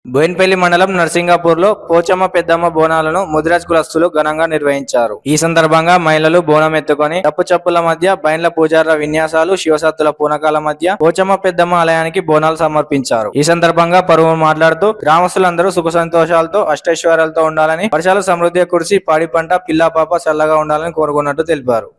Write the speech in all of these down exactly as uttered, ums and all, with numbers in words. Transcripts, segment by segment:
బోయిన్పల్లి మండలం నర్సింగాపూర్లో పోచమ్మ పెద్దమ్మ బోనాలను ముదిరాజ్ కులస్తులు ఘనంగా నిర్వహించారు. ఈ సందర్భంగా మహిళలు బోనం ఎత్తుకొని డప్పు చప్పుల మధ్య బైండ్ల పూజారుల విన్యాసాలు, శివసత్తుల పూనకాల మధ్య పోచమ్మ పెద్దమ్మ ఆలయానికి బోనాలు సమర్పించారు. ఈ సందర్భంగా పరువు మాట్లాడుతూ గ్రామస్తులందరూ సుఖ సంతోషాలతో అష్టైశ్వర్యాలతో ఉండాలని, వర్షాలు సమృద్ధిగా కురిసి పాడి పంట పిల్లా పాప చల్లగా ఉండాలని కోరుకున్నట్టు తెలిపారు.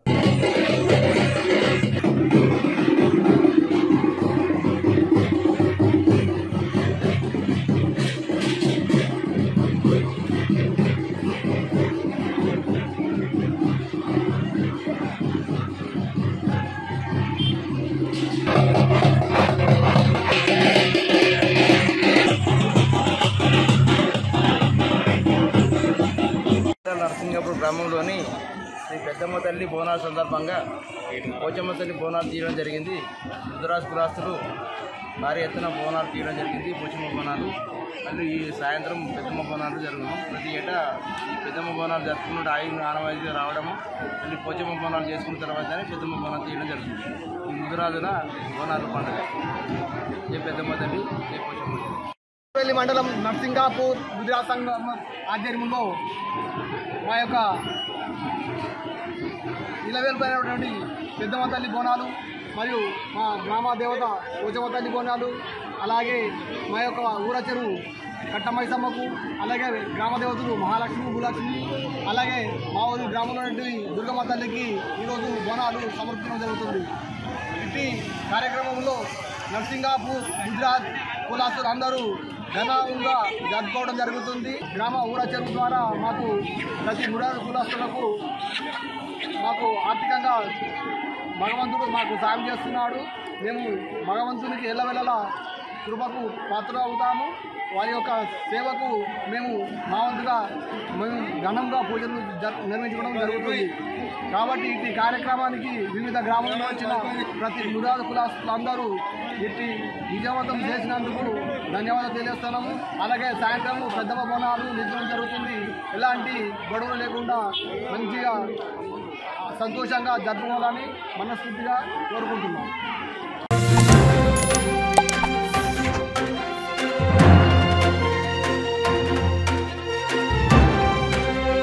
నర్సింగాపూర్ గ్రామంలోని శ్రీ పెద్దమ్మ తల్లి బోనాల సందర్భంగా పోచమ్మ తల్లి బోనాలు తీయడం జరిగింది. ముదిరాజ్ కులాస్తులు భారీ ఎత్తున బోనాలు తీయడం జరిగింది. పోచమ్మ బోనాలు మళ్ళీ ఈ సాయంత్రం పెద్దమ్మ బోనాలు జరుగును. ప్రతి ఏటా ఈ పెద్దమ్మ బోనాలు జరుపుకున్న ఆయుధ ఆనవాయితీగా రావడము, మళ్ళీ పోచమ్మ బోనాలు చేసుకున్న తర్వాతనే పెద్దమ్మ బోనాలు తీయడం జరుగుతుంది. ఈ ముదిరాజుల బోనాలు పండుగ. ఏ పెద్దమ్మ తల్లి, ఏ పోచమ్మ తల్లి. బోయిన్పల్లి మండలం నర్సింగాపూర్ ముదిరాజ్ సంఘం ఆధ్వర్యంలో మా యొక్క ఇలవేల్పైనటువంటి పెద్దమ్మ తల్లి బోనాలు మరియు మా గ్రామ దేవత పోచమ్మ తల్లి బోనాలు, అలాగే మా యొక్క ఊర చెరువు కట్టమైసమ్మకు, అలాగే గ్రామ దేవతలు మహాలక్ష్మి, భూలక్ష్మి, అలాగే మా ఊరి గ్రామంలో దుర్గమ్మ తల్లికి ఈరోజు బోనాలు సమర్పించడం జరుగుతుంది. ఇట్టి కార్యక్రమంలో నర్సింగాపూర్ గుజరాత్ కులాస్తులు అందరూ ఘనంగా జరుపుకోవడం జరుగుతుంది. గ్రామ ఊర చెరువు ద్వారా మాకు ప్రతి మురారు కులాస్తులకు మాకు ఆర్థికంగా భగవంతుడు మాకు సాయం చేస్తున్నాడు. మేము భగవంతునికి ఎల్లవెల్లలా కృపకు పాత్ర అవుతాము. వారి యొక్క సేవకు మేము మా వంతుగా మేము ఘనంగా పూజలు నిర్వహించుకోవడం జరుగుతుంది. కాబట్టి ఇట్టి కార్యక్రమానికి వివిధ గ్రామాల్లో వచ్చిన ప్రతి మురారు కులాస్తులందరూ ఇట్టి విజయవంతం చేసినందుకు ధన్యవాదాలు తెలియజేస్తున్నాము. అలాగే సాయంత్రం పెద్దమ్మ బోనాలు నిర్వహించడం జరుగుతుంది. ఎలాంటి గొడవలు లేకుండా మంచిగా సంతోషంగా జరుపుకోవాలని మనస్ఫూర్తిగా కోరుకుంటున్నాం.